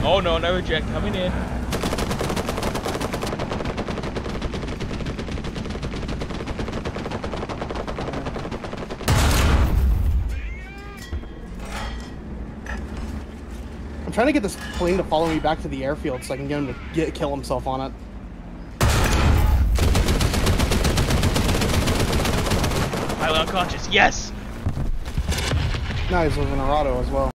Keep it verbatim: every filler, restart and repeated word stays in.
Oh no, another jet coming in. I'm trying to get this plane to follow me back to the airfield so I can get him to get kill himself on it. Pilot unconscious. Yes. Nice with an Arado as well.